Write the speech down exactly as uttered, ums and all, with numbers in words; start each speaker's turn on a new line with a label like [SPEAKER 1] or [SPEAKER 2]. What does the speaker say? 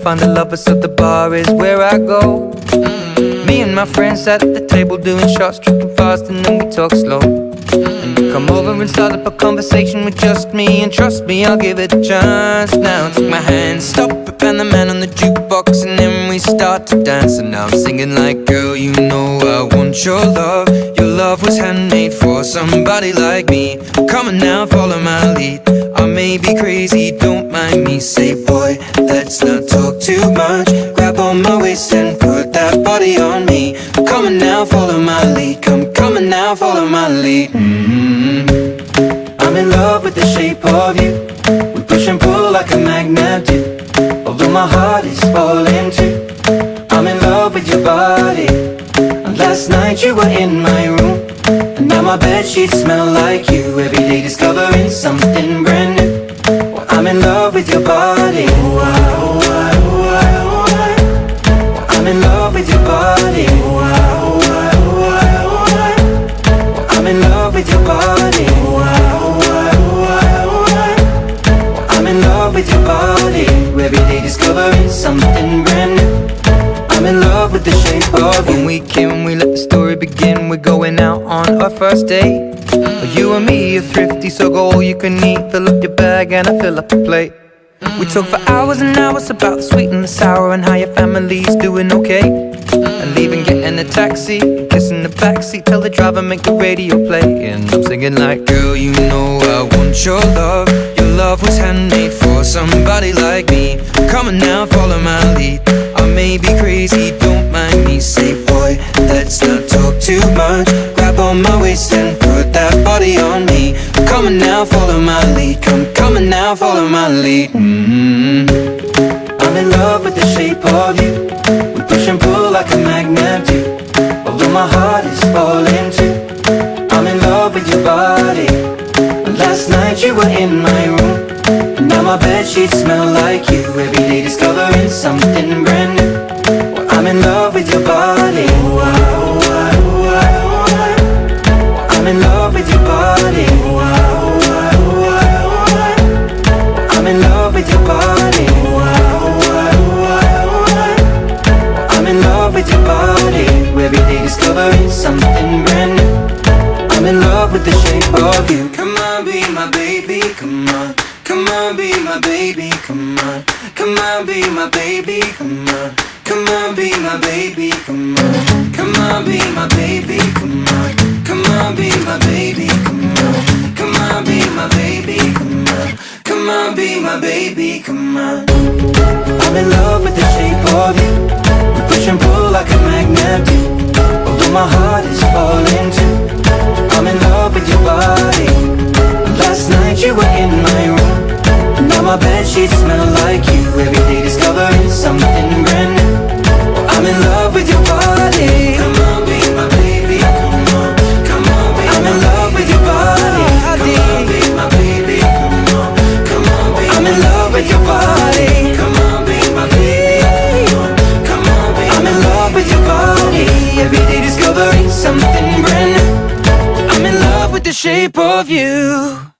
[SPEAKER 1] find a lover, so the bar is where I go. mm. Me and my friends sat at the table doing shots, tripping fast, and then we talk slow. And you come over and start up a conversation with just me, and trust me, I'll give it a chance. Now take my hand, stop it, and the man on the jukebox, and then we start to dance. And now I'm singing like, girl, you know I want your love. Your love was handmade for somebody like me. Come on now, follow my lead. I may be crazy, don't mind me. Say, boy, let's not talk too much. Grab on my waist and put that body on me. Come on now, follow my lead. Come, come on now, follow my lead. mm-hmm. I'm in love with the shape of you. We push and pull like a magnet do. Although my heart is falling too, I'm in love with your body. And last night you were in my room, and now my bedsheets smell like you. Every day discovering something brand new. Well, I'm in love with your body. Oh, I, oh, I, oh, I, oh, I. Well, I'm in love with your body. Oh, I, oh, I, oh, I, oh, I. Well, I'm in love with your body. Oh, I, oh, I, oh, I, oh, I. Well, I'm in love with your body. Every day discovering something brand new. I'm in love with the shape of you. When we came, we let the story begin. We're going out on our first date. mm. You and me are thrifty, so go all you can eat. Fill up your bag and I fill up the plate. mm. We talk for hours and hours about the sweet and the sour, and how your family's doing okay. mm. And leaving, getting a taxi, kissing the backseat, tell the driver make the radio play. And I'm singing like, girl, you know I want your love. Your love was handmade for somebody like me. Come on now, follow my lead. I may be crazy, don't mind me. Say, boy, let's not talk too much. Grab on my waist and put that body on me. Come on now, follow my lead. Come, come on now, follow my lead. mm-hmm. I'm in love with the shape of you. We push and pull like a magnet do. Although my heart is falling too, I'm in love with your body. Last night you were in my room, and now my bedsheets smell like you. Every day discovering something brand new. Well, I'm in love with your body. Oh, I, oh, I, oh, I, oh, I. Well, I'm in love with your body. Oh, I, oh, I, oh, I, oh, I. Well, I'm in love with your body. Oh, I, oh, I, oh, I, oh, I. Well, I'm in love with your body. Every day discovering something brand new. I'm in love with the shape of you. Come on, be my baby, come on. Come on, be my baby, come on. Come on, be my baby, come on. Come on, be my baby, come on. Come on, be my baby, come on. Come on, be my baby, come on. Come on, be my baby, come on. Come on, be my baby, come on. I'm in love with the shape of you. We push and pull like a magnet do. Although my heart is falling too, I'm in love with your body. Last night you were in my room, now my bedsheets smell like you. Every day discovering something brand new. Well, I'm in love with your body. Come on, be my baby, come on. Come on, be I'm in love with your body. Come on, be my baby, come on. Come on, be I'm in love with your body. Come on, be my baby, come on. Come on, be I'm in love with your body. Every day discovering something brand new. I'm in love with the shape of you.